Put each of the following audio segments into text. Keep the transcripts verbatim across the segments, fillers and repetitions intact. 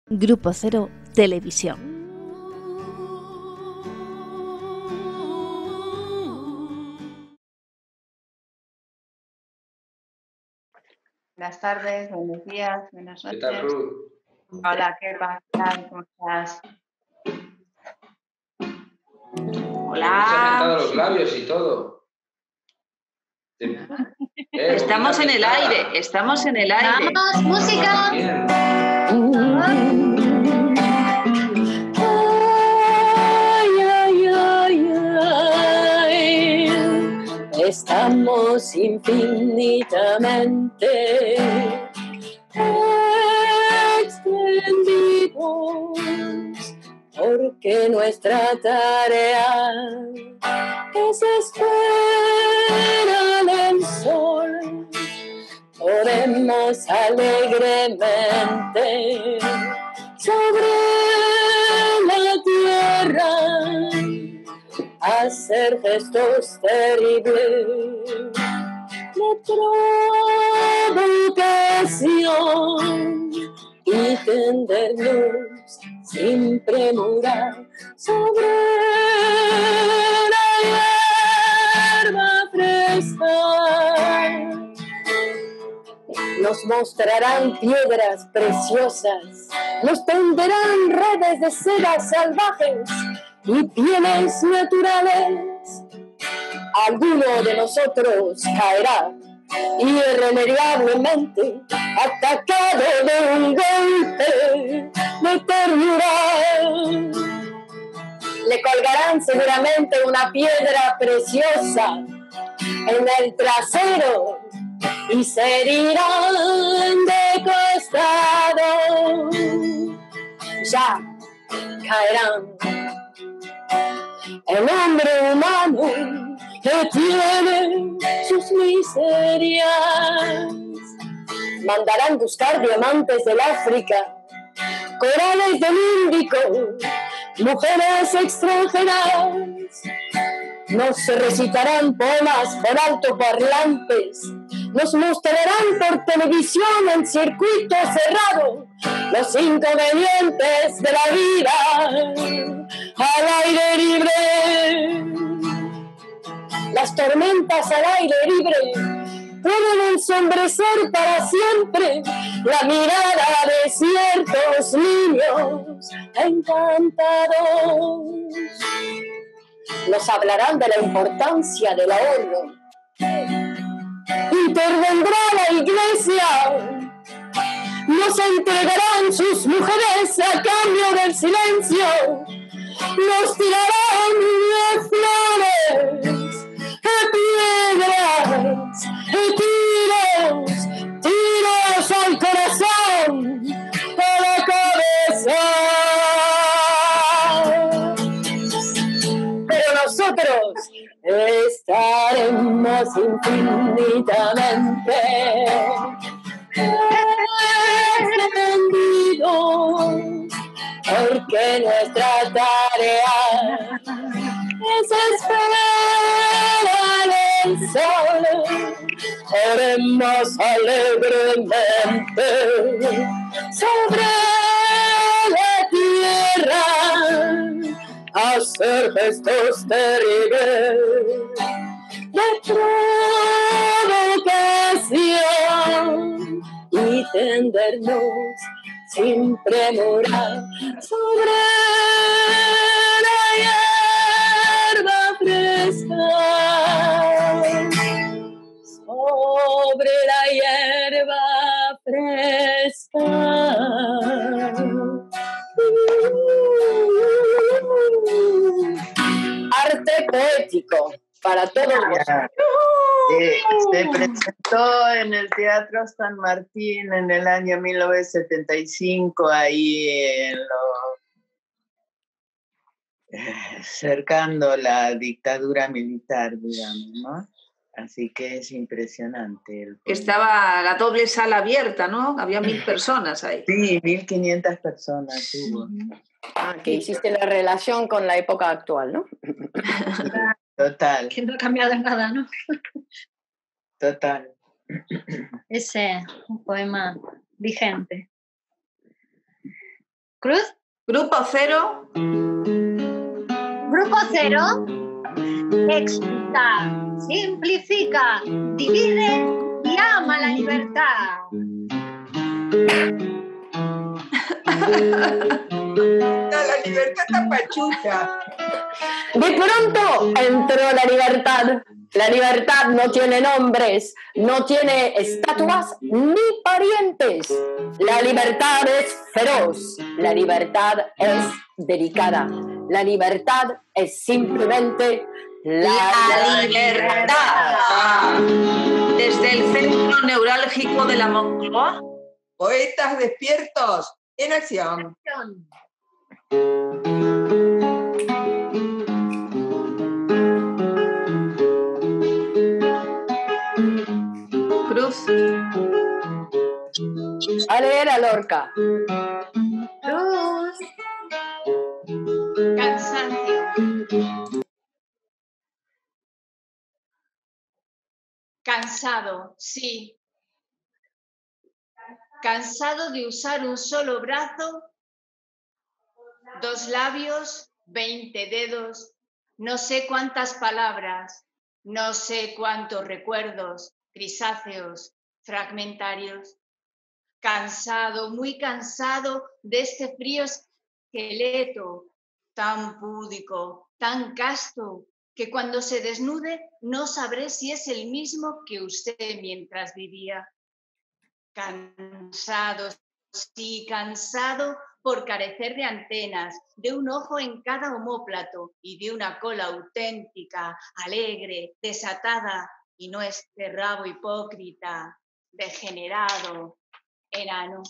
Grupo Cero Televisión. Buenas tardes, buenos días, buenas noches. ¿Qué tal, Ruth? Hola, ¿qué tal? ¿Cómo estás? Se ha pintado Hola. los labios y todo. Eh, Estamos en el nada. aire, estamos en el aire. ¡Vamos, música! Bien. Ay, ay, ay, ay. Estamos infinitamente extendidos, porque nuestra tarea es esperar el sol. Podemos alegremente sobre la tierra hacer gestos terribles de provocación y tendernos sin premura sobre la hierba fresca. Nos mostrarán piedras preciosas, nos tenderán redes de seda salvajes y pieles naturales. Alguno de nosotros caerá irremediablemente, atacado de un golpe de ternura. Le colgarán seguramente una piedra preciosa en el trasero y se herirán de costado. Ya caerán. El hombre humano que tiene sus miserias. Mandarán buscar diamantes del África, corales del Índico, mujeres extranjeras. Nos recitarán poemas por altoparlantes, nos mostrarán por televisión en circuito cerrado los inconvenientes de la vida al aire libre. Las tormentas al aire libre pueden ensombrecer para siempre la mirada de ciertos niños encantados. Nos hablarán de la importancia del ahorro. Intervendrá la iglesia. Nos entregarán sus mujeres a cambio del silencio. Nos tirarán de flores, de piedras, de tiros, tiros al corazón, a la cabeza. Pero nosotros estaremos infinitamente extendidos, porque nuestra tarea es esperar el sol. Oremos alegremente sobre la tierra, hacer gestos terribles de provocación y tendernos sin premura sobre la hierba fresca, sobre la hierba fresca. Arte poético para todos vosotros. Eh, se presentó en el Teatro San Martín en el año mil novecientos setenta y cinco, ahí en lo, eh, cercando la dictadura militar, digamos, ¿no? Así que es impresionante. El Estaba la doble sala abierta, ¿no? Había mil personas ahí. Sí, mil quinientas personas hubo. Ah, que hiciste la relación con la época actual, ¿no? Total. Que no ha cambiado nada, ¿no? Total. Ese un poema vigente. Cruz. Grupo Cero. Grupo Cero. Explica, simplifica, divide y ama la libertad. La libertad está pachucha. De pronto entró la libertad. La libertad no tiene nombres, no tiene estatuas ni parientes. La libertad es feroz, la libertad es delicada. La libertad es simplemente la, La libertad. Desde el centro neurálgico de la Moncloa. Poetas despiertos en acción. Cruz. A leer a Lorca. Cruz. Cansancio. Cansado, sí. Cansado de usar un solo brazo, dos labios, veinte dedos, no sé cuántas palabras, no sé cuántos recuerdos, grisáceos, fragmentarios. Cansado, muy cansado de este frío esqueleto, tan púdico, tan casto, que cuando se desnude no sabré si es el mismo que usted mientras vivía. Cansado, sí, cansado por carecer de antenas, de un ojo en cada omóplato y de una cola auténtica, alegre, desatada, y no este rabo hipócrita, degenerado, enano.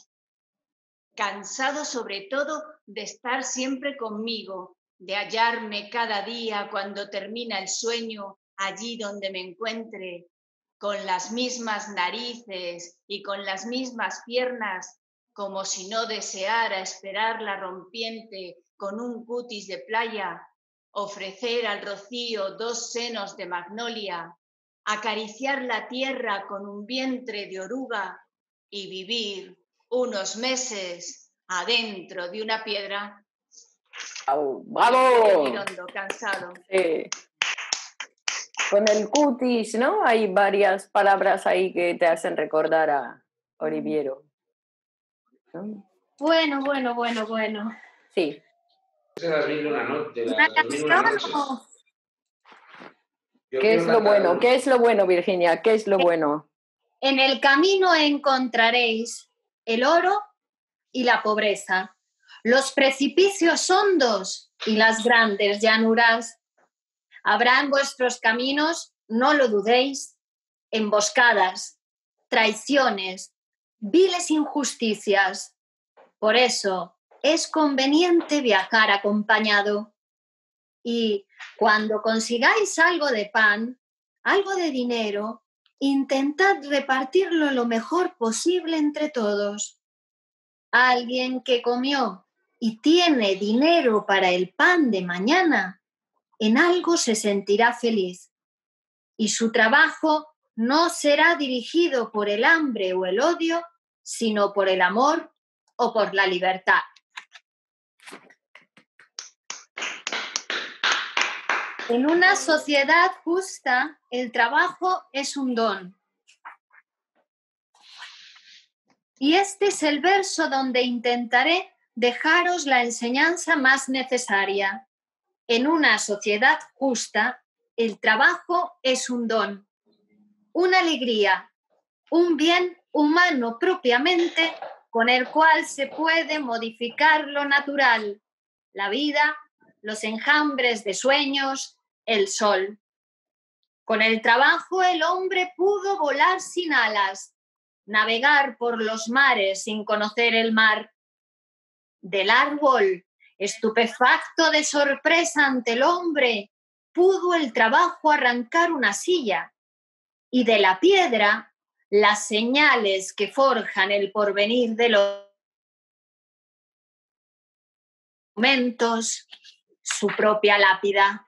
Cansado sobre todo de estar siempre conmigo, de hallarme cada día cuando termina el sueño allí donde me encuentre, con las mismas narices y con las mismas piernas, como si no deseara esperar la rompiente con un cutis de playa, ofrecer al rocío dos senos de magnolia, acariciar la tierra con un vientre de oruga y vivir unos meses adentro de una piedra. ¡Bravo! ¡Bravo! Girondo, cansado. Sí. Con el cutis, ¿no? Hay varias palabras ahí que te hacen recordar a Oliviero. ¿No? Bueno, bueno, bueno, bueno. Sí. Esa es las mil y una noche. ¿Una canción o...? ¿Qué es lo bueno? ¿Qué es lo bueno, Virginia? ¿Qué es lo bueno? En el camino encontraréis el oro y la pobreza, los precipicios hondos y las grandes llanuras. Habrá en vuestros caminos, no lo dudéis, emboscadas, traiciones, viles injusticias. Por eso es conveniente viajar acompañado. Y cuando consigáis algo de pan, algo de dinero, intentad repartirlo lo mejor posible entre todos. Alguien que comió y tiene dinero para el pan de mañana, en algo se sentirá feliz, y su trabajo no será dirigido por el hambre o el odio, sino por el amor o por la libertad. En una sociedad justa, el trabajo es un don. Y este es el verso donde intentaré dejaros la enseñanza más necesaria. En una sociedad justa, el trabajo es un don, una alegría, un bien humano propiamente con el cual se puede modificar lo natural, la vida, los enjambres de sueños, el sol. Con el trabajo el hombre pudo volar sin alas, navegar por los mares sin conocer el mar. Del árbol, estupefacto de sorpresa ante el hombre, pudo el trabajo arrancar una silla, y de la piedra, las señales que forjan el porvenir de los momentos, su propia lápida.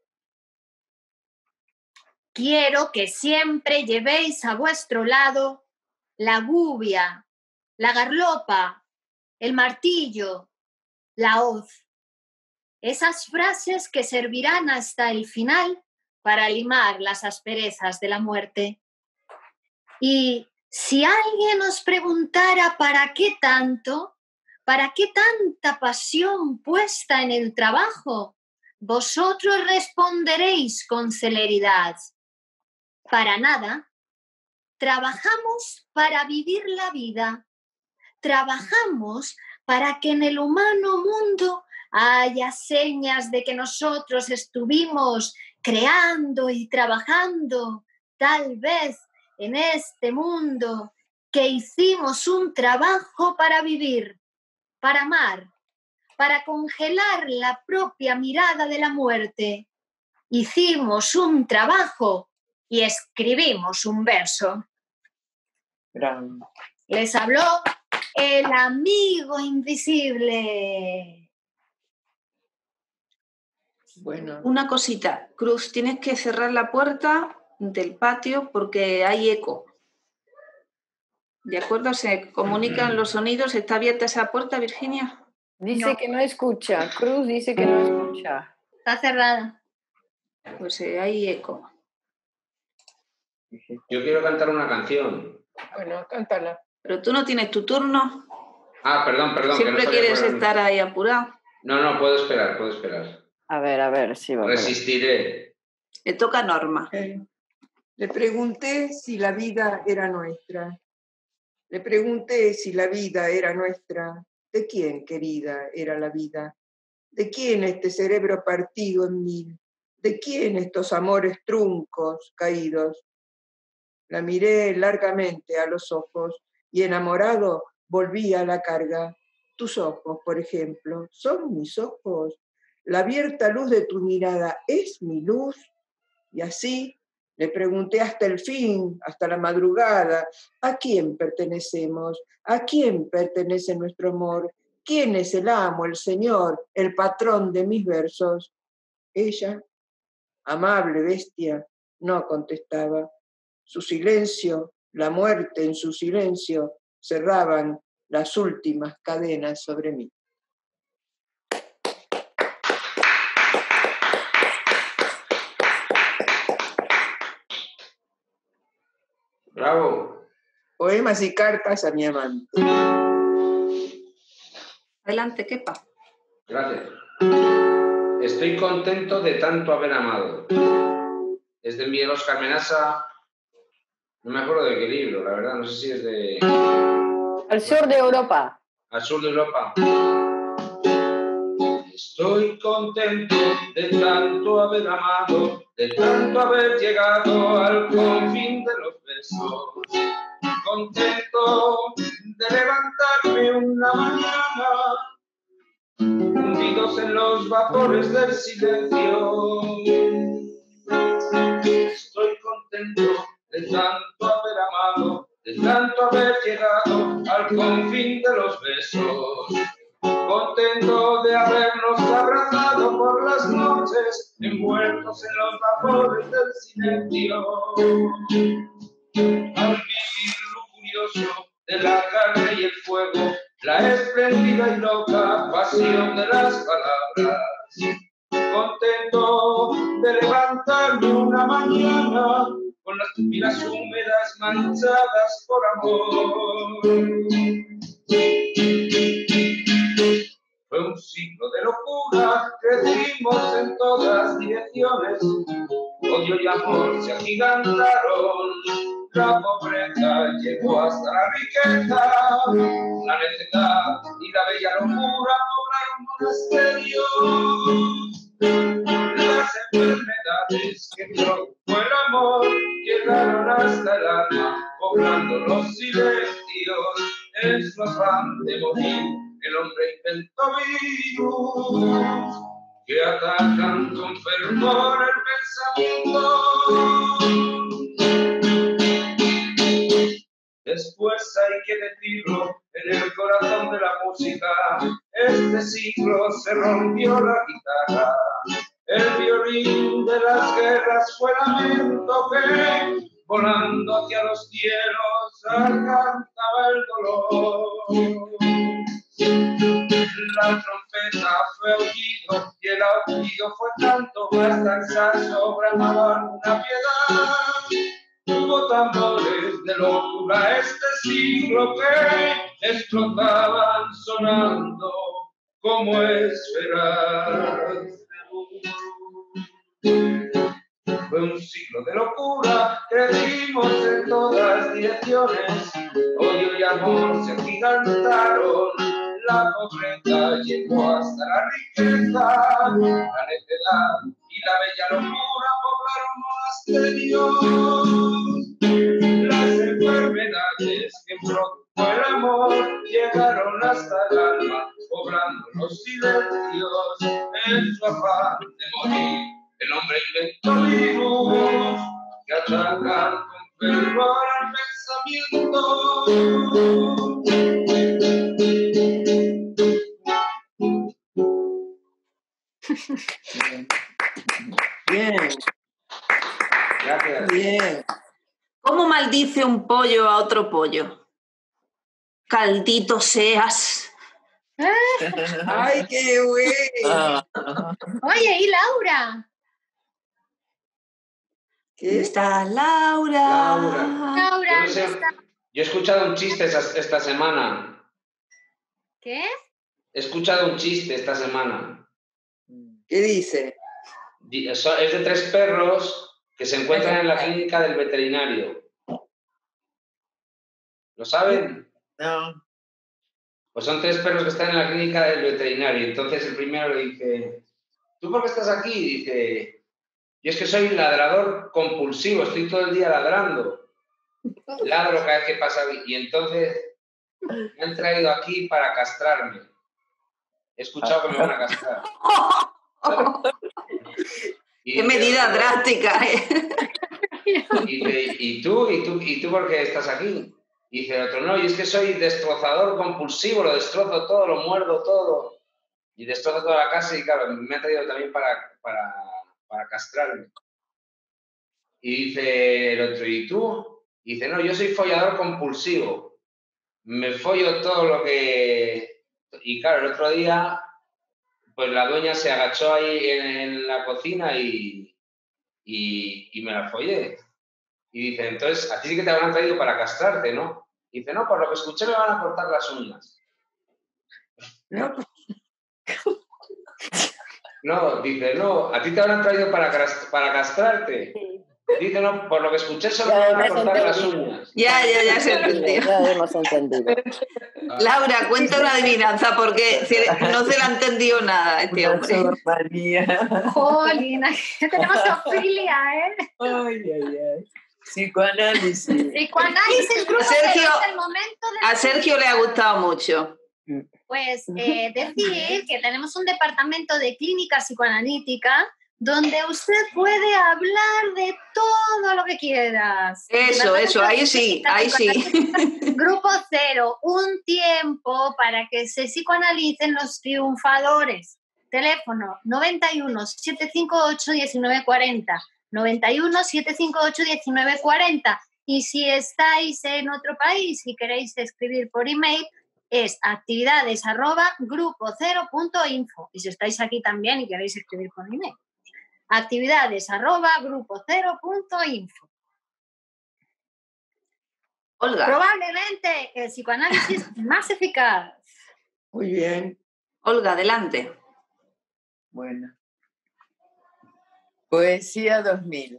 Quiero que siempre llevéis a vuestro lado la gubia, la garlopa, el martillo, la hoz. Esas frases que servirán hasta el final para limar las asperezas de la muerte. Y si alguien os preguntara para qué tanto, para qué tanta pasión puesta en el trabajo, vosotros responderéis con celeridad: para nada. Trabajamos para vivir la vida. Trabajamos para que en el humano mundo haya señas de que nosotros estuvimos creando y trabajando, tal vez en este mundo, que hicimos un trabajo para vivir, para amar, para congelar la propia mirada de la muerte. Hicimos un trabajo y escribimos un verso. Gran. Les habló el amigo invisible. Bueno, Una cosita, Cruz, tienes que cerrar la puerta del patio porque hay eco. ¿De acuerdo? Se comunican los sonidos. ¿Está abierta esa puerta, Virginia? Dice No. que no escucha. Cruz dice que no escucha. Está cerrada. Pues eh, hay eco. Yo quiero cantar una canción. Bueno, cántala. Pero tú no tienes tu turno. Ah, perdón, perdón. que no Siempre sabía quieres cuál era. estar ahí apurado. No, no, puedo esperar, puedo esperar. A ver, a ver, sí, va. Resistiré. Le toca a Norma. Eh, le pregunté si la vida era nuestra. Le pregunté si la vida era nuestra. ¿De quién, querida, era la vida? ¿De quién este cerebro partido en mil? ¿De quién estos amores truncos caídos? La miré largamente a los ojos y enamorado volví a la carga. Tus ojos, por ejemplo, son mis ojos. La abierta luz de tu mirada es mi luz. Y así le pregunté hasta el fin, hasta la madrugada, ¿a quién pertenecemos? ¿A quién pertenece nuestro amor? ¿Quién es el amo, el señor, el patrón de mis versos? Ella, amable bestia, no contestaba. Su silencio, la muerte en su silencio, cerraban las últimas cadenas sobre mí. Bravo. Poemas y cartas a mi amante. Adelante, Kepa. Gracias. Estoy contento de tanto haber amado. Es de Miguel Oscar Menasa. No me acuerdo de qué libro, la verdad. No sé si es de... Al sur de Europa. Al sur de Europa. Estoy contento de tanto haber amado, de tanto haber llegado al confín de los besos. Contento de levantarme una mañana, hundidos en los vapores del silencio. Estoy contento de tanto haber amado, de tanto haber llegado al confín de los besos. Contento de habernos abrazado por las noches, envueltos en los vapores del silencio. Al vivir lo curioso de la carne y el fuego, la espléndida y loca pasión de las palabras. Contento de levantarme una mañana con las pupilas húmedas manchadas por amor. Fue un siglo de locura, crecimos en todas direcciones. Odio y amor se agigantaron, la pobreza llegó hasta la riqueza. La necedad y la bella locura poblaron monasterios. Las enfermedades que produjo el amor llegaron hasta el alma, poblando los silencios. En su afán de morir, el hombre inventó virus que atacan con fervor el pensamiento. Después hay que decirlo, en el corazón de la música, este siglo se rompió la guitarra. El violín de las guerras fue lamento que, volando hacia los cielos, alcanzaba el dolor. La trompeta poeta fue aullido y el aullido fue tanto, hasta el saxo bramaba una piedad. Hubo tambores de locura este siglo que explotaban sonando como esferas. Fue un siglo de locura, crecimos en todas direcciones, odio y amor se agigantaron, la pobreza llegó hasta la riqueza, la necedad y la bella locura poblaron monasterios. Las enfermedades que produjo el amor llegaron hasta el alma, poblando los silencios en su afán de morir. El hombre inventó virus que atacan con fervor al pensamiento. Bien. Gracias. Bien. ¿Cómo maldice un pollo a otro pollo? Caldito seas. ¡Ay, qué bueno! Oye, ¿y Laura? ¿Dónde está Laura? Laura. Laura, Yo, no sé, ¿dónde está? yo he escuchado un chiste esa- esta semana. ¿Qué? He escuchado un chiste esta semana. ¿Qué dice? Di- eso- Es de tres perros que se encuentran en la clínica del veterinario. ¿Lo saben? No. Pues son tres perros que están en la clínica del veterinario. Entonces el primero le dice, ¿tú por qué estás aquí? Dice, yo es que soy ladrador compulsivo, estoy todo el día ladrando. Ladro cada vez que pasa. Y entonces me han traído aquí para castrarme. He escuchado que me van a castrar. Y ¡Qué dice medida otro, drástica! ¿eh? Y dice, ¿y tú? ¿Y tú? ¿Y tú por qué estás aquí? Y dice el otro, no, y es que soy destrozador compulsivo, lo destrozo todo, lo muerdo todo. Y destrozo toda la casa y claro, me ha traído también para, para, para castrarme. Y dice el otro, ¿y tú? Y dice, no, yo soy follador compulsivo. Me follo todo lo que... Y claro, el otro día, pues la dueña se agachó ahí en, en la cocina y, y, y me la follé. Y dice, entonces, a ti sí que te habrán traído para castrarte, ¿no? Y dice, no, por lo que escuché me van a cortar las uñas. No, No, dice, no, a ti te habrán traído para, cras- para castrarte. Dice, no, por lo que escuché solo me Ya van a hemos cortar las entendido. uñas. Ya, ya, ya se entendió. Ya hemos entendido. Laura, cuenta una adivinanza porque se- no se le ha entendido nada a este Una hombre. sormanía. Jolina, tenemos Ofilia, ¿eh? Ay, ay, ay. Psicoanálisis. Psicoanálisis, grupo Sergio- cero, es el momento de... A Sergio le ha gustado mucho. Pues eh, decir que tenemos un departamento de clínica psicoanalítica donde usted puede hablar de todo lo que quieras. Eso, eso, ahí sí, ahí sí. Grupo cero, un tiempo para que se psicoanalicen los triunfadores. Teléfono noventa y uno, setecientos cincuenta y ocho, diecinueve cuarenta. noventa y uno, setecientos cincuenta y ocho, diecinueve cuarenta. Y si estáis en otro país y queréis escribir por email, es actividades arroba grupo cero punto info. Y si estáis aquí también y queréis escribir por email, actividades arroba grupo cero punto info. Olga, Probablemente el psicoanálisis más eficaz. muy bien. Olga, adelante. Bueno. Poesía dos mil.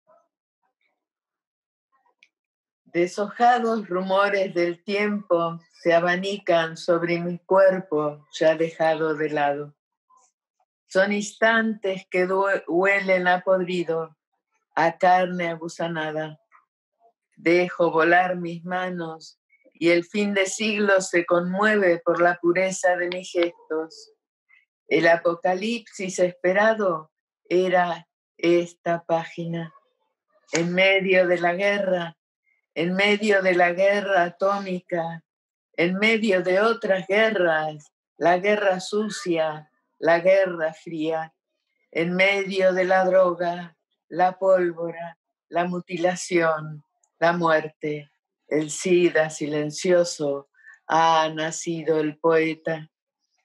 Deshojados rumores del tiempo se abanican sobre mi cuerpo ya dejado de lado. Son instantes que due- huelen a podrido, a carne agusanada. Dejo volar mis manos y el fin de siglo se conmueve por la pureza de mis gestos. El apocalipsis esperado era esta página. En medio de la guerra, en medio de la guerra atómica, en medio de otras guerras, la guerra sucia, la guerra fría, en medio de la droga, la pólvora, la mutilación, la muerte, el SIDA silencioso, ha nacido el poeta.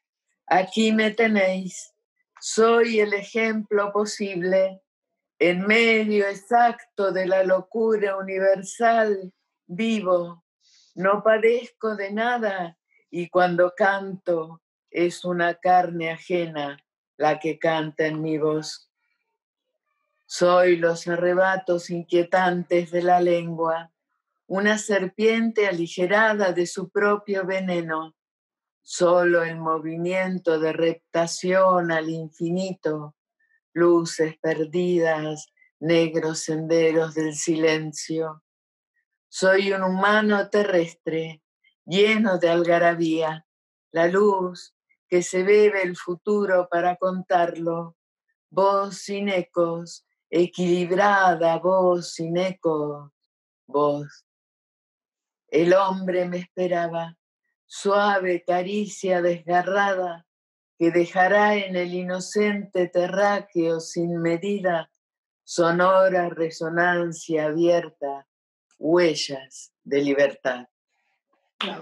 Aquí me tenéis, soy el ejemplo posible, en medio exacto de la locura universal, vivo, no padezco de nada y cuando canto es una carne ajena la que canta en mi voz. Soy los arrebatos inquietantes de la lengua, una serpiente aligerada de su propio veneno. Solo el movimiento de reptación al infinito, luces perdidas, negros senderos del silencio. Soy un humano terrestre, lleno de algarabía, la luz que se bebe el futuro para contarlo, voz sin ecos, equilibrada voz sin ecos, voz. El hombre me esperaba, suave caricia desgarrada, que dejará en el inocente terráqueo sin medida, sonora resonancia abierta, huellas de libertad. Bravo.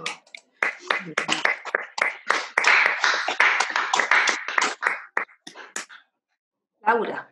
Laura.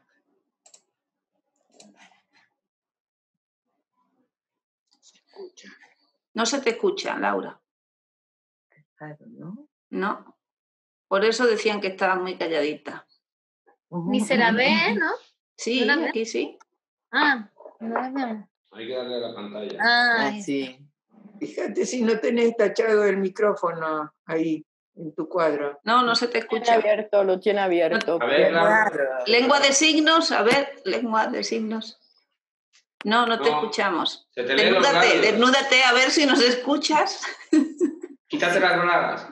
No se te escucha, Laura. Claro, ¿no? No. Por eso decían que estabas muy calladita. Ni se la ve, ¿no? Sí, ¿No la aquí sí. Ah, no la veo. Hay que darle a la pantalla. Ah, Ah, sí. Fíjate si no tenés tachado el micrófono ahí en tu cuadro. No, no se te Lo tiene escucha. abierto, lo tiene abierto. A ver, Laura. Claro. Lengua de signos, a ver, lengua de signos. No, no te No, escuchamos. se te leen los Desnúdate, labios. desnúdate a ver si nos escuchas. Quítate las bragas.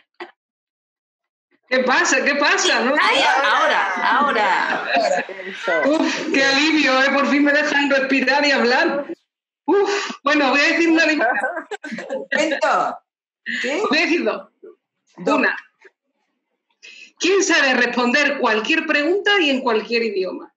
¿Qué pasa? ¿Qué pasa? ¿No? Ay, ahora, ahora. Eso. Uf, qué alivio, ¿eh? Por fin me dejan respirar y hablar. Uf, bueno, voy a decir una lista. ¿Cuento? ¿Qué? Voy a decir dos. Una. ¿Quién sabe responder cualquier pregunta y en cualquier idioma?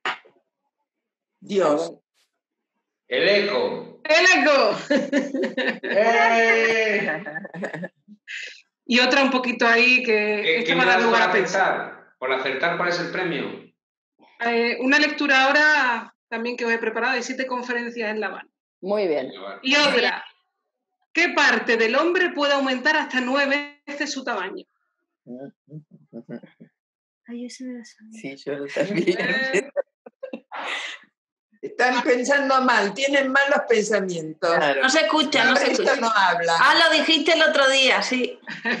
Dios. El eco. ¡El eco! ¡Eh! Y otra un poquito ahí que ¿Qué, esto qué va me a dar das por lugar a pensar. acertar? Por acertar, ¿cuál es el premio? Eh, una lectura ahora también que os he preparado de siete conferencias en La Habana. Muy bien. Venga, vale. Y otra. ¿Qué parte del hombre puede aumentar hasta nueve veces su tamaño? Ay, yo sí me la sabía. Sí, yo lo también. Eh, Están pensando mal, tienen malos pensamientos. Claro. No se escucha, no se Esto escucha. no habla. Ah, lo dijiste el otro día, sí.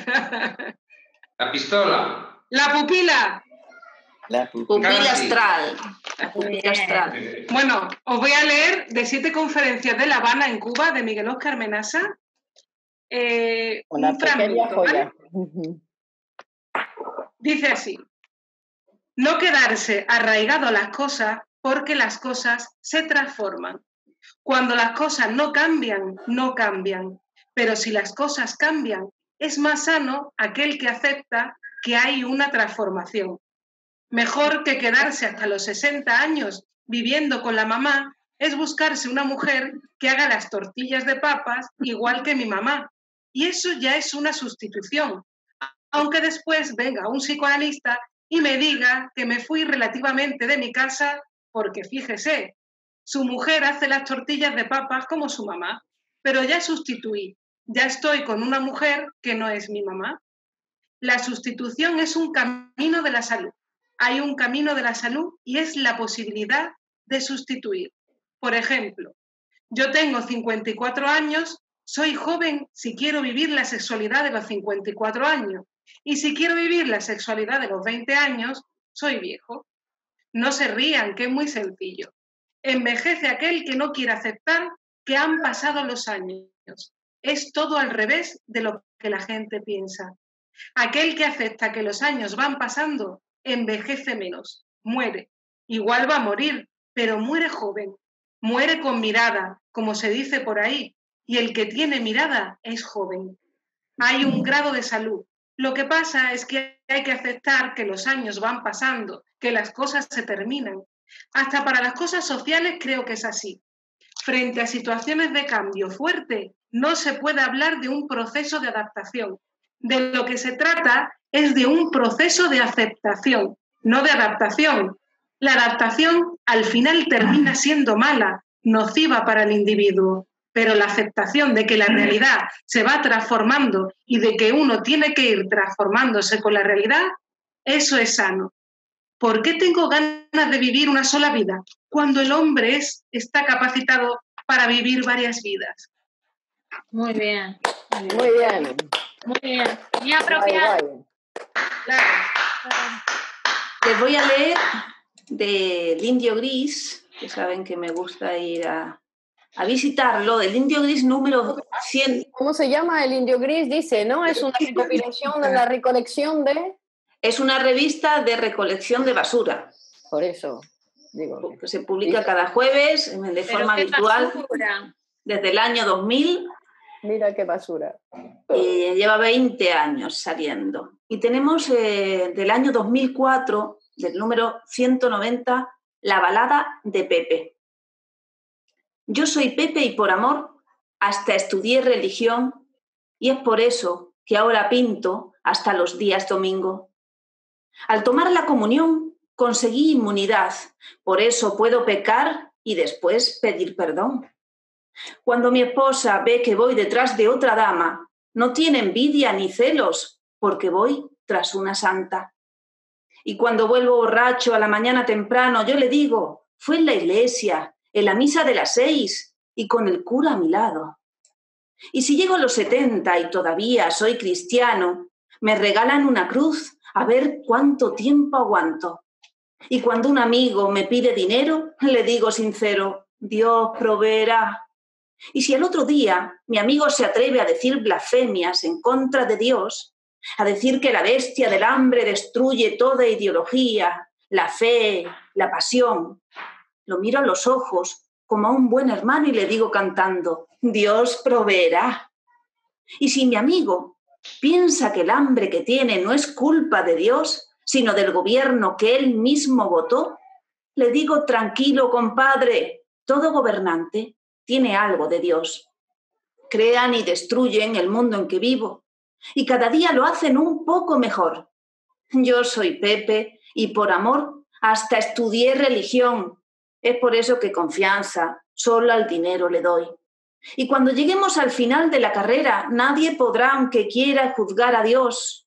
La pistola. La pupila. La pupila. Pupila Casi. astral. La pupila astral. Eh, Bueno, os voy a leer de siete conferencias de La Habana en Cuba, de Miguel Óscar Menaza, eh, Una un pequeña fragmento, ¿vale? joya. Ujú. Dice así: no quedarse arraigado a las cosas porque las cosas se transforman. Cuando las cosas no cambian, no cambian. Pero si las cosas cambian, es más sano aquel que acepta que hay una transformación. Mejor que quedarse hasta los sesenta años viviendo con la mamá es buscarse una mujer que haga las tortillas de papas igual que mi mamá. Y eso ya es una sustitución. Aunque después venga un psicoanalista y me diga que me fui relativamente de mi casa porque, fíjese, su mujer hace las tortillas de papas como su mamá, pero ya sustituí, ya estoy con una mujer que no es mi mamá. La sustitución es un camino de la salud. Hay un camino de la salud y es la posibilidad de sustituir. Por ejemplo, yo tengo cincuenta y cuatro años, soy joven si quiero vivir la sexualidad de los cincuenta y cuatro años. Y si quiero vivir la sexualidad de los veinte años, soy viejo. No se rían, que es muy sencillo. Envejece aquel que no quiere aceptar que han pasado los años. Es todo al revés de lo que la gente piensa. Aquel que acepta que los años van pasando, envejece menos, muere. Igual va a morir, pero muere joven. Muere con mirada, como se dice por ahí. Y el que tiene mirada es joven. Hay un grado de salud. Lo que pasa es que hay que aceptar que los años van pasando, que las cosas se terminan. Hasta para las cosas sociales creo que es así. Frente a situaciones de cambio fuerte, no se puede hablar de un proceso de adaptación. De lo que se trata es de un proceso de aceptación, no de adaptación. La adaptación al final termina siendo mala, nociva para el individuo, pero la aceptación de que la realidad se va transformando y de que uno tiene que ir transformándose con la realidad, eso es sano. ¿Por qué tengo ganas de vivir una sola vida cuando el hombre es, está capacitado para vivir varias vidas? Muy bien. Muy bien. Muy bien. Muy apropiado. Guay, guay. Claro. Les voy a leer del Indio Gris, que saben que me gusta ir a, a visitarlo, del Indio Gris número cien. ¿Cómo se llama el Indio Gris? Dice, ¿no? Es una recopilación de la recolección de... Es una revista de recolección de basura. Por eso, digo. Que se publica cada jueves de forma virtual basura. desde el año dos mil. Mira qué basura. Y lleva veinte años saliendo. Y tenemos eh, del año dos mil cuatro, del número ciento noventa, La balada de Pepe. Yo soy Pepe y por amor hasta estudié religión y es por eso que ahora pinto hasta los días domingo. Al tomar la comunión conseguí inmunidad, por eso puedo pecar y después pedir perdón. Cuando mi esposa ve que voy detrás de otra dama, no tiene envidia ni celos, porque voy tras una santa. Y cuando vuelvo borracho a la mañana temprano, yo le digo, fue en la iglesia, en la misa de las seis y con el cura a mi lado. Y si llego a los setenta y todavía soy cristiano, me regalan una cruz a ver cuánto tiempo aguanto. Y cuando un amigo me pide dinero, le digo sincero, Dios proveerá. Y si al otro día mi amigo se atreve a decir blasfemias en contra de Dios, a decir que la bestia del hambre destruye toda ideología, la fe, la pasión, lo miro a los ojos como a un buen hermano y le digo cantando, Dios proveerá. Y si mi amigo piensa que el hambre que tiene no es culpa de Dios, sino del gobierno que él mismo votó, le digo tranquilo, compadre, todo gobernante tiene algo de Dios. Crean y destruyen el mundo en que vivo y cada día lo hacen un poco mejor. Yo soy Pepe y por amor hasta estudié religión. Es por eso que confianza solo al dinero le doy. Y cuando lleguemos al final de la carrera, nadie podrá, aunque quiera, juzgar a Dios.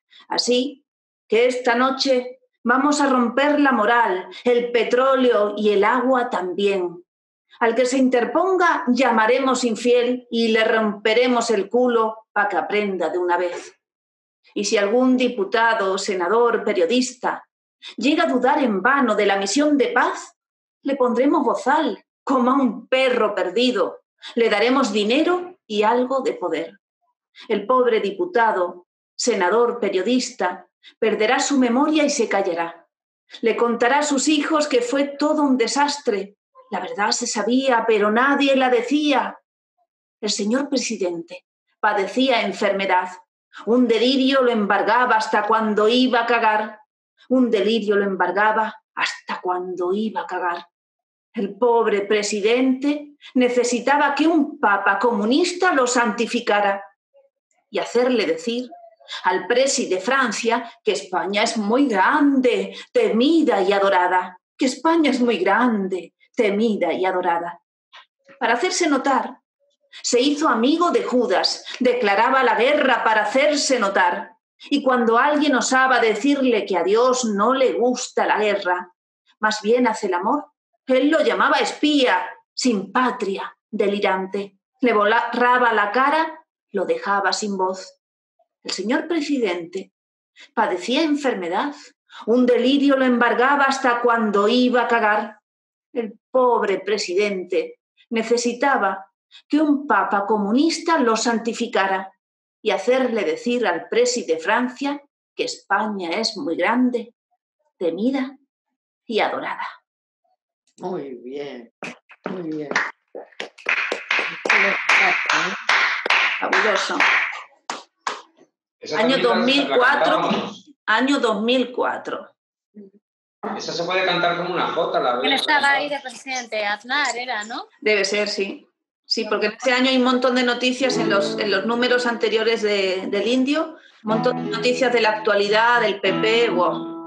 Así que esta noche vamos a romper la moral, el petróleo y el agua también. Al que se interponga llamaremos infiel y le romperemos el culo para que aprenda de una vez. Y si algún diputado, senador, periodista llega a dudar en vano de la misión de paz, le pondremos bozal como a un perro perdido. Le daremos dinero y algo de poder. El pobre diputado, senador, periodista, perderá su memoria y se callará. Le contará a sus hijos que fue todo un desastre. La verdad se sabía, pero nadie la decía. El señor presidente padecía enfermedad. Un delirio lo embargaba hasta cuando iba a cagar. Un delirio lo embargaba hasta cuando iba a cagar. El pobre presidente necesitaba que un papa comunista lo santificara y hacerle decir al presi de Francia que España es muy grande, temida y adorada, que España es muy grande, temida y adorada. Para hacerse notar, se hizo amigo de Judas, declaraba la guerra para hacerse notar. Y cuando alguien osaba decirle que a Dios no le gusta la guerra, más bien hace el amor, él lo llamaba espía, sin patria, delirante. Le borraba la cara, lo dejaba sin voz. El señor presidente padecía enfermedad. Un delirio lo embargaba hasta cuando iba a cagar. El pobre presidente necesitaba que un papa comunista lo santificara y hacerle decir al presi de Francia que España es muy grande, temida y adorada. Muy bien, muy bien. Fabuloso. Esa Año también la- dos mil la cuatro. cantábamos. Año dos mil cuatro. Esa se puede cantar como una jota, la ¿Quién vez. estaba ahí de presidente? Aznar era, ¿no? Debe ser, sí. Sí, porque en este año hay un montón de noticias en los, en los números anteriores de, del Indio. montón de noticias de la actualidad, del P P, wow.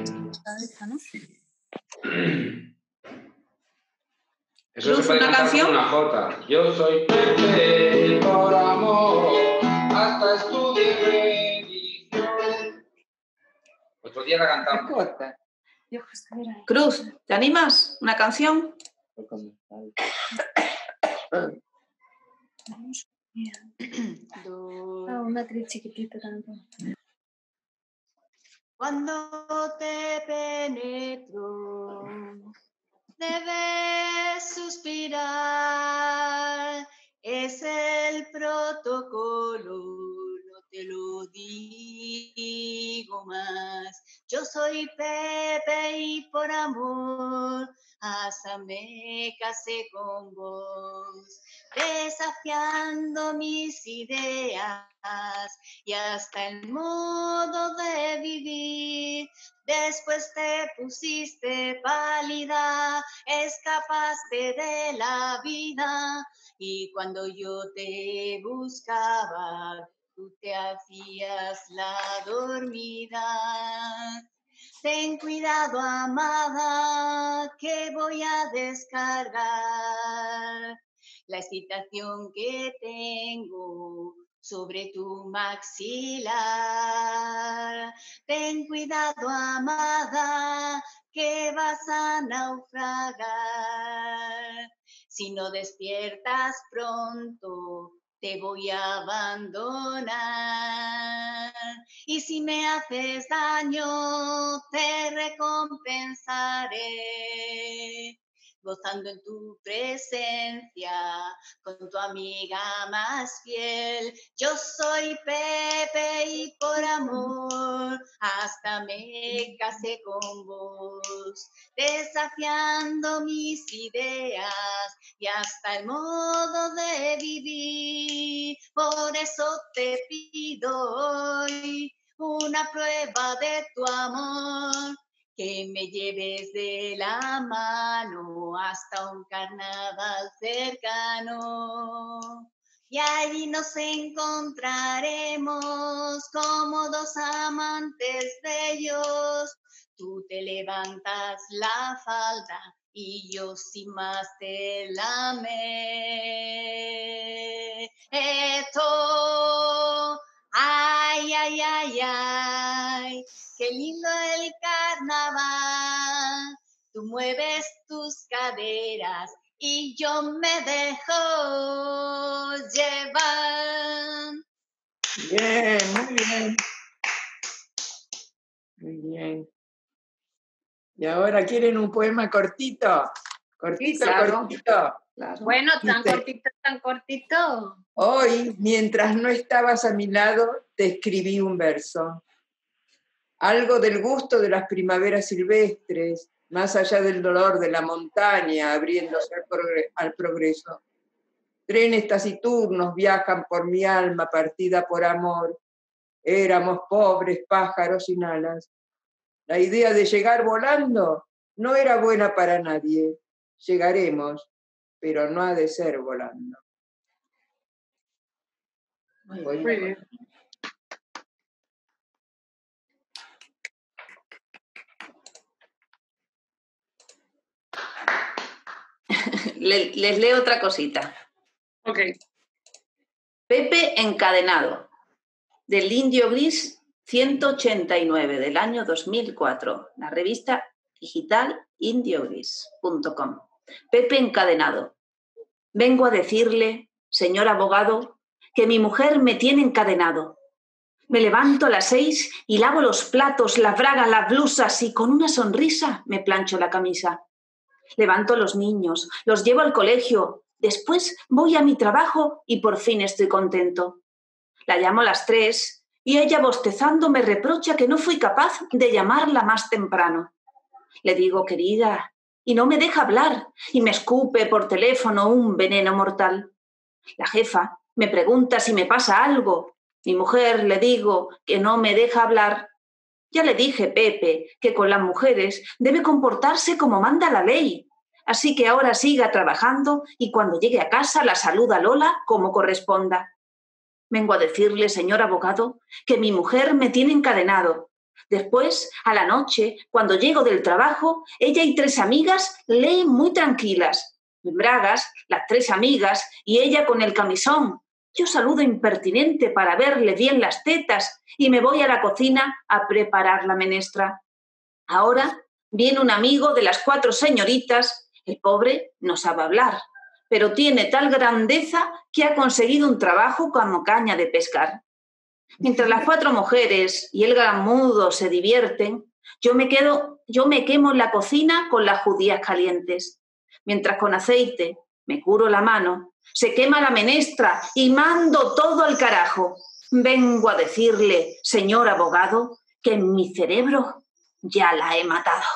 Eso Luz, se puede ¿una cantar canción? con una jota. Yo soy Pepe por amor, hasta estudié religión. Otro día la cantamos. Jota. Cruz, ¿te animas? ¿Una canción? Ah, una actriz chiquitita también. Cuando te penetro, debes suspirar. Es el protocolo, no te lo digo más. Yo soy Pepe y por amor hasta me casé con vos, desafiando mis ideas y hasta el modo de vivir. Después te pusiste pálida, escapaste de la vida, y cuando yo te buscaba, tú te hacías la dormida. Ten cuidado, amada, que voy a descargar la excitación que tengo sobre tu maxilar. Ten cuidado, amada, que vas a naufragar. Si no despiertas pronto, te voy a abandonar. Y si me haces daño, te recompensaré, gozando en tu presencia, con tu amiga más fiel. Yo soy Pepe y por amor hasta me casé con vos, desafiando mis ideas y hasta el modo de vivir. Por eso te pido hoy una prueba de tu amor, que me lleves de la mano hasta un carnaval cercano. Y allí nos encontraremos como dos amantes bellos. Tú te levantas la falda y yo sin más te lamé. Esto, ay, ay, ay, ay, qué lindo el carnaval. Tú mueves tus caderas y yo me dejo llevar. Bien, muy bien. Muy bien. Y ahora quieren un poema cortito. Cortito, Claro. cortito. Claro. Bueno, tan Dice, cortito, tan cortito. hoy, mientras no estabas a mi lado, te escribí un verso. Algo del gusto de las primaveras silvestres, más allá del dolor de la montaña, abriéndose al, progre- al progreso. Trenes taciturnos viajan por mi alma partida por amor. Éramos pobres pájaros sin alas. La idea de llegar volando no era buena para nadie. Llegaremos, pero no ha de ser volando. Muy Muy bien. Le- les leo otra cosita. Ok. Pepe encadenado, del Indio Gris ciento ochenta y nueve, del año dos mil cuatro, la revista digital indio gris punto com. Pepe encadenado. Vengo a decirle, señor abogado, que mi mujer me tiene encadenado. Me levanto a las seis y lavo los platos, las bragas, las blusas y con una sonrisa me plancho la camisa. Levanto a los niños, los llevo al colegio, después voy a mi trabajo y por fin estoy contento. La llamo a las tres y ella bostezando me reprocha que no fui capaz de llamarla más temprano. Le digo, querida, y no me deja hablar y me escupe por teléfono un veneno mortal. La jefa me pregunta si me pasa algo. Mi mujer le digo que no me deja hablar. Ya le dije, Pepe, que con las mujeres debe comportarse como manda la ley. Así que ahora siga trabajando y cuando llegue a casa la saluda Lola como corresponda. Vengo a decirle, señor abogado, que mi mujer me tiene encadenado. Después, a la noche, cuando llego del trabajo, ella y tres amigas leen muy tranquilas. En bragas, las tres amigas y ella con el camisón. Yo saludo impertinente para verle bien las tetas y me voy a la cocina a preparar la menestra. Ahora viene un amigo de las cuatro señoritas. El pobre no sabe hablar, pero tiene tal grandeza que ha conseguido un trabajo como caña de pescar. Mientras las cuatro mujeres y el gramudo se divierten, yo me quedo, yo me quemo en la cocina con las judías calientes. Mientras con aceite me curo la mano, se quema la menestra y mando todo al carajo. Vengo a decirle, señor abogado, que en mi cerebro ya la he matado.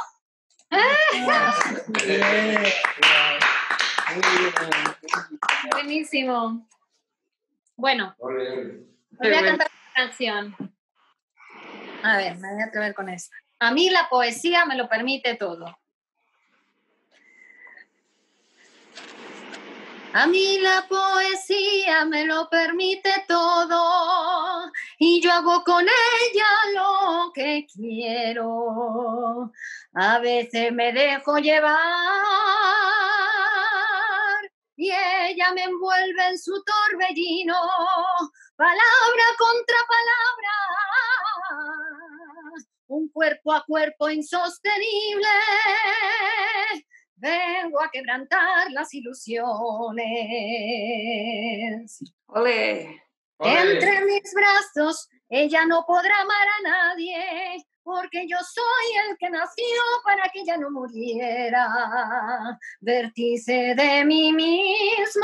Buenísimo. Bueno, voy a cantar una canción. A ver, me voy a atrever con esta. A mí la poesía me lo permite todo. A mí la poesía me lo permite todo y yo hago con ella lo que quiero. A veces me dejo llevar y ella me envuelve en su torbellino, palabra contra palabra, un cuerpo a cuerpo insostenible. Vengo a quebrantar las ilusiones. ¡Olé! Entre mis brazos ella no podrá amar a nadie, porque yo soy el que nació para que ella no muriera. Vértice de mí mismo,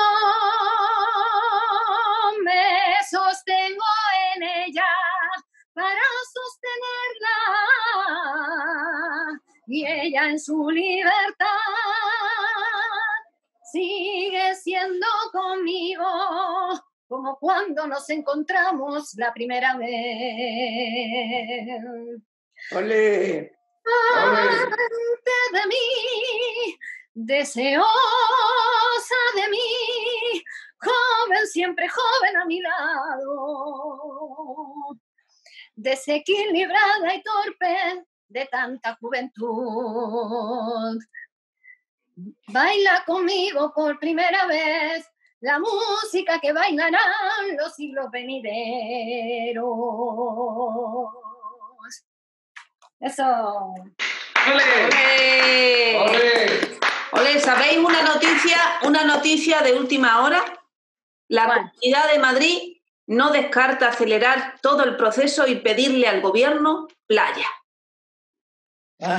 me sostengo en ella para sostenerla, y ella en su libertad sigue siendo conmigo como cuando nos encontramos la primera vez. ¡Olé! Antes de mí, deseosa de mí, joven, siempre joven a mi lado, desequilibrada y torpe de tanta juventud. Baila conmigo por primera vez la música que bailarán los siglos venideros. Eso. ¡Olé! ¡Olé! ¡Olé! ¡Olé! ¿Sabéis una noticia, una noticia de última hora? La ¿Cuál? Comunidad de Madrid no descarta acelerar todo el proceso y pedirle al gobierno playa. Ah.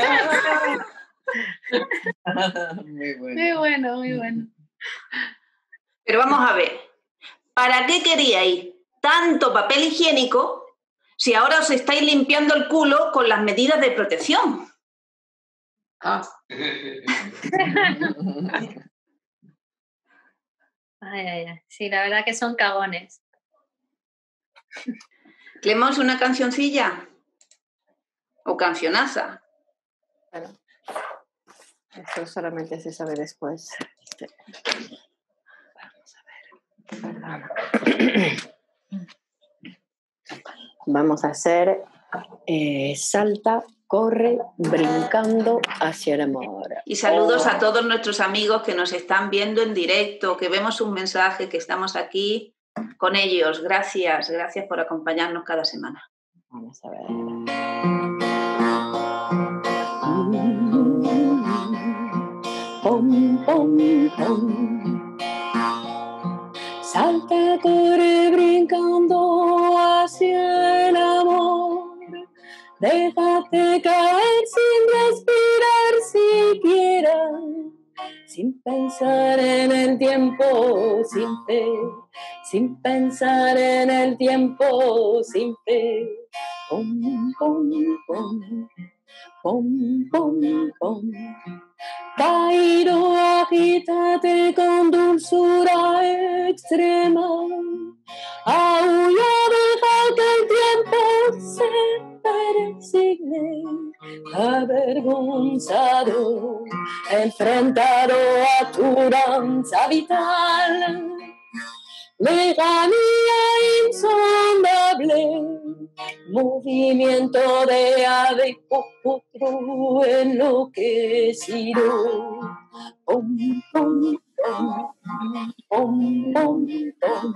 Muy bueno. Muy bueno, muy bueno. Pero vamos a ver, ¿para qué queríais tanto papel higiénico si ahora os estáis limpiando el culo con las medidas de protección? Ah. Ay, ay, ay. Sí, la verdad que son cagones. ¿Clemos una cancioncilla? ¿O cancionaza? Bueno, eso solamente se sabe después. Vamos a ver. Vamos a hacer eh, salta, corre, brincando hacia el amor. Y saludos a todos nuestros amigos que nos están viendo en directo, que vemos un mensaje, que estamos aquí con ellos. Gracias, gracias por acompañarnos cada semana. Vamos a ver. Pom, pom, pom. Salta, corre, brincando hacia el amor. Déjate caer sin respirar siquiera, sin pensar en el tiempo, sin fe, sin pensar en el tiempo, sin fe. Pom, pom, pom, pom, pom, pom. Cairo, agítate con dulzura extrema. Aulla, deja que el tiempo se persigne. Avergonzado, enfrentado a tu danza vital. lejanía insondable, movimiento de ave y potro enloquecido. Pom, pom, pom, pom, pom, pom.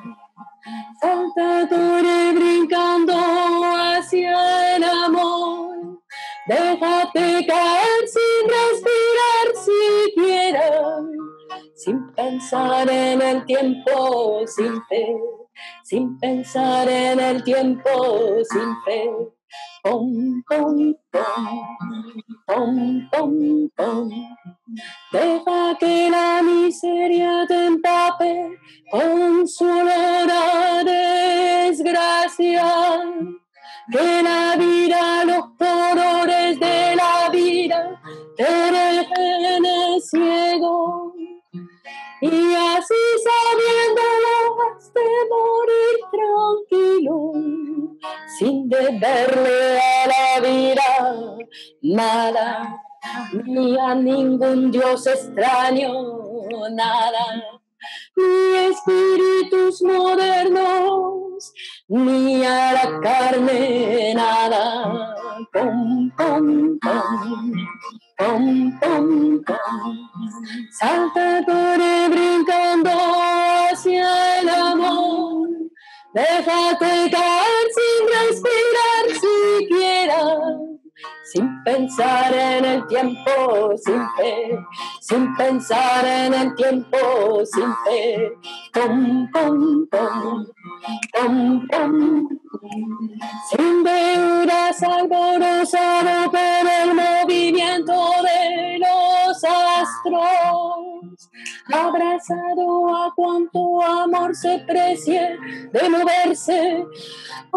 Saltadores brincando hacia el amor. Déjate caer sin respirar siquiera, sin pensar en el tiempo, sin fe, sin pensar en el tiempo, sin fe. Pom, pom, pom, pom, pom, pom. Deja que la miseria te empape con su olor a desgracia. Que la vida, los colores de la vida te dejen ciego. Y así sabiéndolo has de morir tranquilo, sin deberle a la vida nada, ni a ningún dios extraño nada, ni espíritus modernos, ni a la carne nada. Pom, pom, pom, pom, pom, pom. Salta, corre brincando hacia el amor. Déjate caer sin respirar siquiera, sin pensar en el tiempo, sin fe, sin pensar en el tiempo, sin fe. Pom, pom, pom, pom, pom. Sin deudas alborozado por el movimiento de los astros, abrazado a cuanto amor se precie de moverse o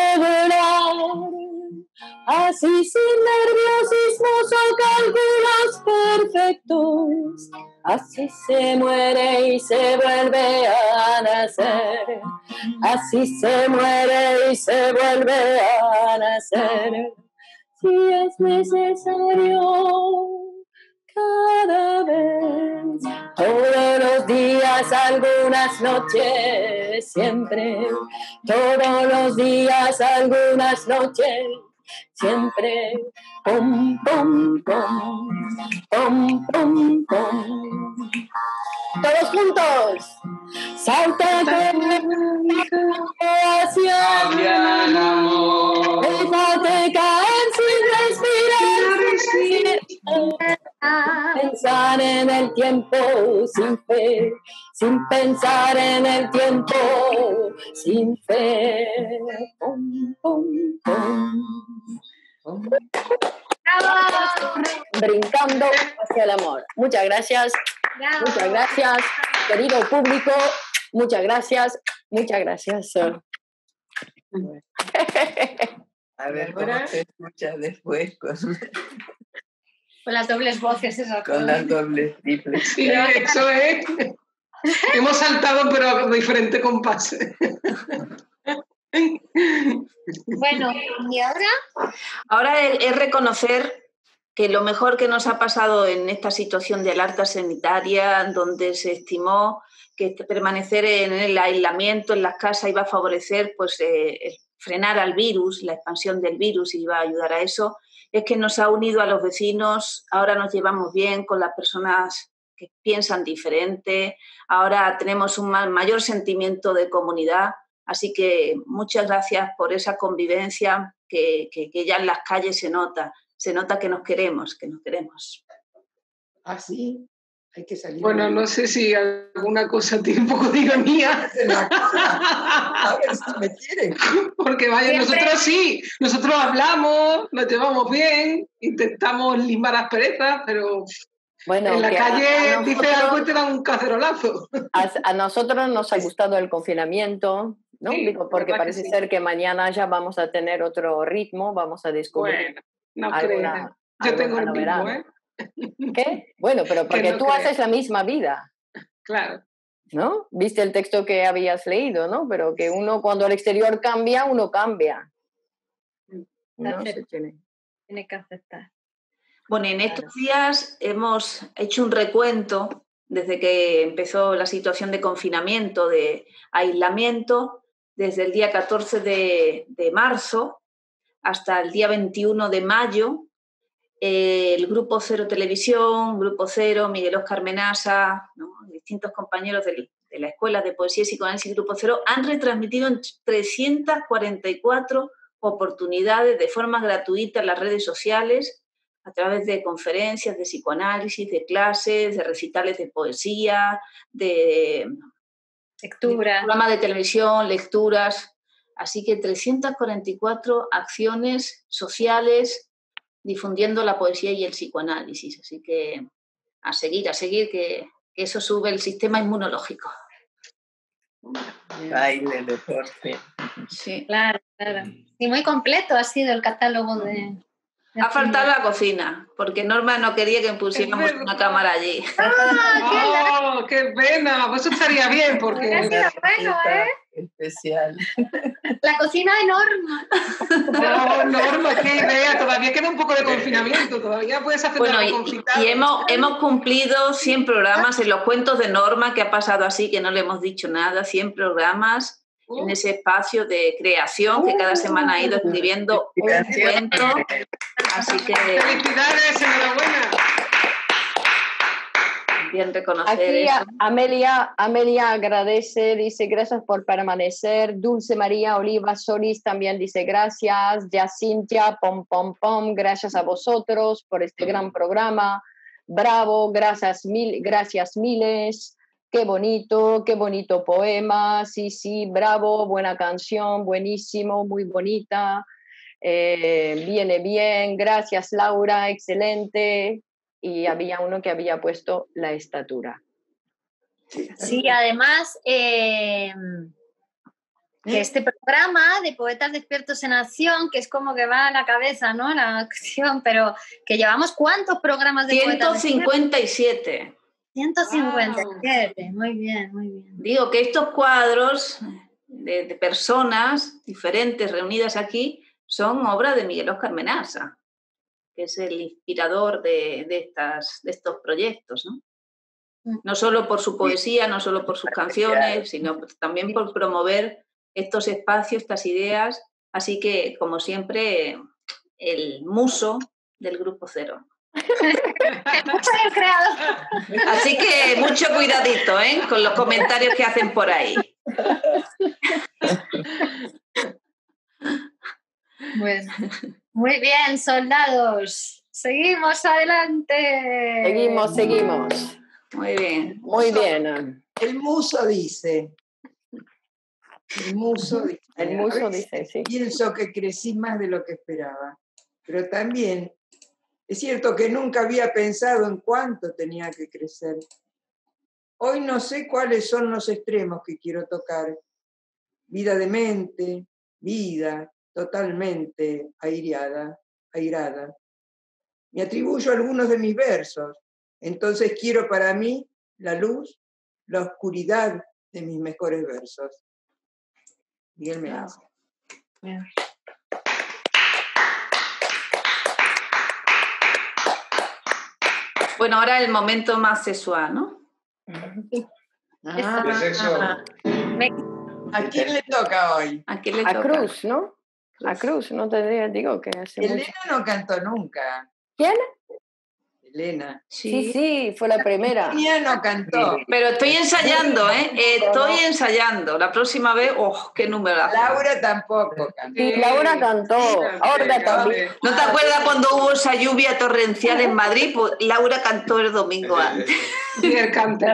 volar. Así sin nerviosismos o cálculos perfectos, así se muere y se vuelve a nacer, así se muere y se vuelve a nacer, si es necesario cada vez, todos los días, algunas noches, siempre, todos los días, algunas noches, siempre. Pom, pom, pom, pom, pom, pom. Todos juntos. Salta hacia el amor. Déjate caer sin respirar. Pensar en el tiempo sin fe, sin pensar en el tiempo sin fe. Pom, pom, pom. Brincando hacia el amor. Muchas gracias. Bravo. Muchas gracias, querido público. Muchas gracias. Muchas gracias. A ver cómo se escucha después con, Con las dobles voces esas. con las dobles triples. Sí, eso es. Hemos saltado, pero a diferente compás. Bueno, ¿y ahora? Ahora es, es reconocer que lo mejor que nos ha pasado en esta situación de alerta sanitaria, donde se estimó que permanecer en el aislamiento en las casas iba a favorecer pues, eh, frenar al virus, la expansión del virus, y iba a ayudar a eso, es que nos ha unido a los vecinos. Ahora nos llevamos bien con las personas que piensan diferente, ahora tenemos un mayor sentimiento de comunidad. Así que muchas gracias por esa convivencia que, que, que ya en las calles se nota. Se nota que nos queremos, que nos queremos. Ah, sí, hay que salir. Bueno, no sé si alguna cosa tiene un poco de ironía. A ver si me quieren. Porque vaya, Siempre. nosotros sí, nosotros hablamos, nos llevamos bien, intentamos limar asperezas, pero Bueno, en la que calle a, a dices nosotros, algo y te dan un cacerolazo. a, a nosotros nos ha gustado el confinamiento, ¿no? Sí, Digo, porque verdad que parece sí. ser que mañana ya vamos a tener otro ritmo, vamos a descubrir Bueno, no alguna, creas. Yo tengo el alguna mismo, novedad. ¿eh? ¿Qué? Bueno, pero porque no tú creas. haces la misma vida, Claro. ¿no? Viste el texto que habías leído, ¿no? Pero que uno cuando el exterior cambia, uno cambia. No se tiene. Tiene que aceptar. Bueno, en estos días hemos hecho un recuento desde que empezó la situación de confinamiento, de aislamiento, desde el día catorce de, de marzo hasta el día veintiuno de mayo, eh, el Grupo Cero Televisión, Grupo Cero, Miguel Óscar Menasa, ¿no? distintos compañeros de, de la Escuela de Poesía y Psicoanálisis Grupo Cero han retransmitido en trescientas cuarenta y cuatro oportunidades de forma gratuita en las redes sociales, a través de conferencias de psicoanálisis, de clases, de recitales de poesía, de lectura, programas de televisión, lecturas. Así que trescientas cuarenta y cuatro acciones sociales difundiendo la poesía y el psicoanálisis. Así que a seguir, a seguir, que, que eso sube el sistema inmunológico. Baile, deporte. Sí. Claro, claro. Y muy completo ha sido el catálogo de... Ha faltado la cocina, porque Norma no quería que pusiéramos una cámara allí. ¡Ah, qué pena! Pues eso estaría bien, porque... Ha sido bueno, ¿eh? Especial. La cocina de Norma. No, Norma, qué idea. Todavía queda un poco de confinamiento. Todavía puedes hacer bueno, algo y, confitado. y hemos, hemos cumplido cien programas en los cuentos de Norma, que ha pasado así, que no le hemos dicho nada, cien programas uh. en ese espacio de creación que cada semana ha ido escribiendo un cuento. Así que... ¡Felicidades! ¡Enhorabuena! Bien reconocer Aquí eso. Amelia, Amelia agradece, dice gracias por permanecer. Dulce María Oliva Solís también dice gracias. Yacintia, pom pom pom, gracias a vosotros por este gran programa. Bravo, gracias mil, gracias miles. Qué bonito, qué bonito poema. Sí, sí, bravo, buena canción, buenísimo, muy bonita. Eh, viene bien, gracias Laura, excelente. Y había uno que había puesto la estatura. Sí, además eh, que este programa de Poetas Despiertos en Acción, que es como que va a la cabeza, ¿no? La acción, pero que llevamos ¿cuántos programas de ciento cincuenta y siete. ciento cincuenta y siete, wow. Muy bien, muy bien. Digo que estos cuadros de, de personas diferentes reunidas aquí son obra de Miguel Óscar Menasa, que es el inspirador de, de, estas, de estos proyectos, ¿no? No solo por su poesía, no solo por sus canciones, sino también por promover estos espacios, estas ideas. Así que, como siempre, el muso del Grupo Cero. Así que mucho cuidadito, ¿eh? Con los comentarios que hacen por ahí. Bueno, muy bien, soldados. Seguimos adelante. Seguimos, seguimos. Muy bien. Muy bien. El muso dice. El muso dice. El muso dice, sí. Pienso que crecí más de lo que esperaba. Pero también es cierto que nunca había pensado en cuánto tenía que crecer. Hoy no sé cuáles son los extremos que quiero tocar. Vida de mente, vida totalmente aireada, airada. Me atribuyo algunos de mis versos. Entonces quiero para mí la luz, la oscuridad de mis mejores versos. Miguel Menasa. Bueno, ahora el momento más sexual, ¿no? Ah, ¿De sexo? ¿A quién le toca hoy? ¿A quién le A toca? Cruz, ¿no? A Cruz, no te digo que hace Elena mucho. no cantó nunca. ¿Quién? Elena. Sí, sí, fue la primera. Ella no cantó. Pero estoy ensayando, ¿eh? Estoy ensayando. La próxima vez, ¡oh, qué número! Laura tampoco cantó. Sí, Laura cantó. Olga también. ¿No te acuerdas cuando hubo esa lluvia torrencial en Madrid? Pues Laura cantó el domingo antes. Y el canto.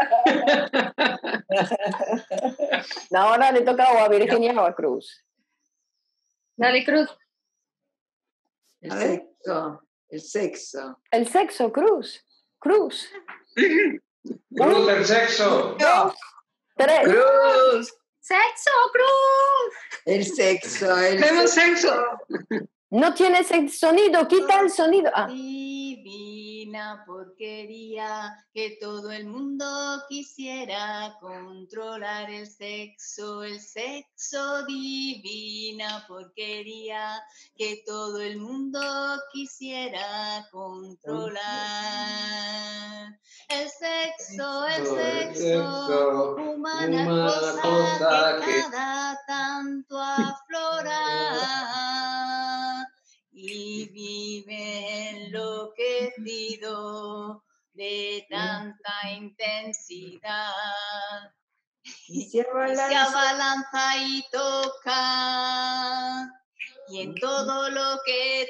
Ahora le toca o a Virginia o a Cruz. Dale, Cruz. El sexo. El sexo. El sexo, Cruz. Cruz. Cruz del sexo. No. Tres. Cruz. ¡Sexo, Cruz! El sexo. El Tenemos sexo. sexo. No tienes el sonido, quita el sonido. Ah. Divina porquería, que todo el mundo quisiera controlar el sexo, el sexo, divina porquería, que todo el mundo quisiera controlar. El sexo, el sexo, humana, humana cosa, cosa que que- cada tanto aflora y vive enloquecido de tanta intensidad. Y se Y se abalanza. abalanza y toca, y en todo lo que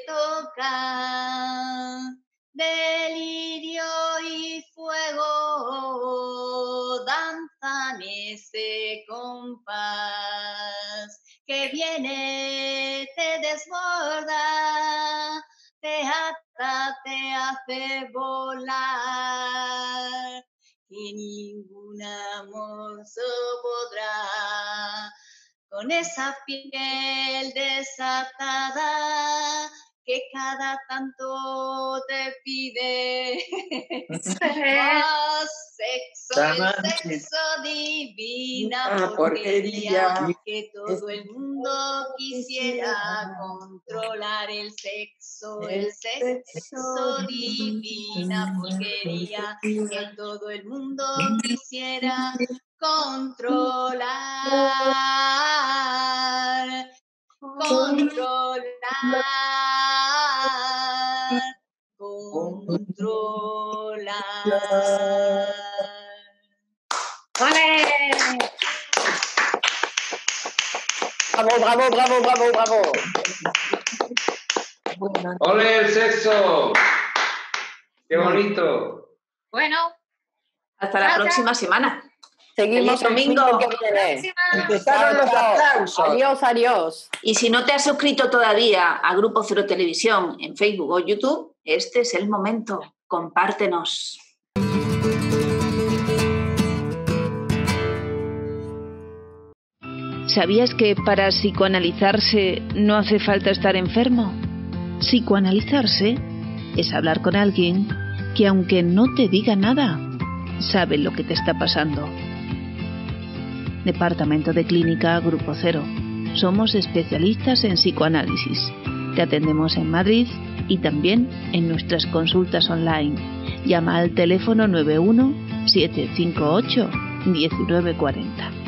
toca, delirio y fuego danzan ese compás que viene, te desborda, te ata, te hace volar, que ningún amor podrá con esa piel desatada que cada tanto te pide más sexo, el sexo, divina Ah, porquería, porquería. que todo el mundo quisiera controlar el sexo, el sexo, divina porquería, que todo el mundo quisiera controlar, controlar, controlar. ¡Ole! Bravo, bravo, bravo, bravo, bravo. Bueno, ¡Ole el sexo! ¡Qué bonito! Bueno, Hasta la Gracias. próxima semana. Seguimos Feliz el domingo. domingo que viene. próxima. empezaron los Chao, chao. aplausos. Adiós, adiós. Y si no te has suscrito todavía a Grupo Cero Televisión en Facebook o YouTube, este es el momento. Compártenos. ¿Sabías que para psicoanalizarse no hace falta estar enfermo? Psicoanalizarse es hablar con alguien que, aunque no te diga nada, sabe lo que te está pasando. Departamento de Clínica Grupo Cero. Somos especialistas en psicoanálisis. Te atendemos en Madrid y también en nuestras consultas online. Llama al teléfono nueve uno siete cinco ocho uno nueve cuatro cero.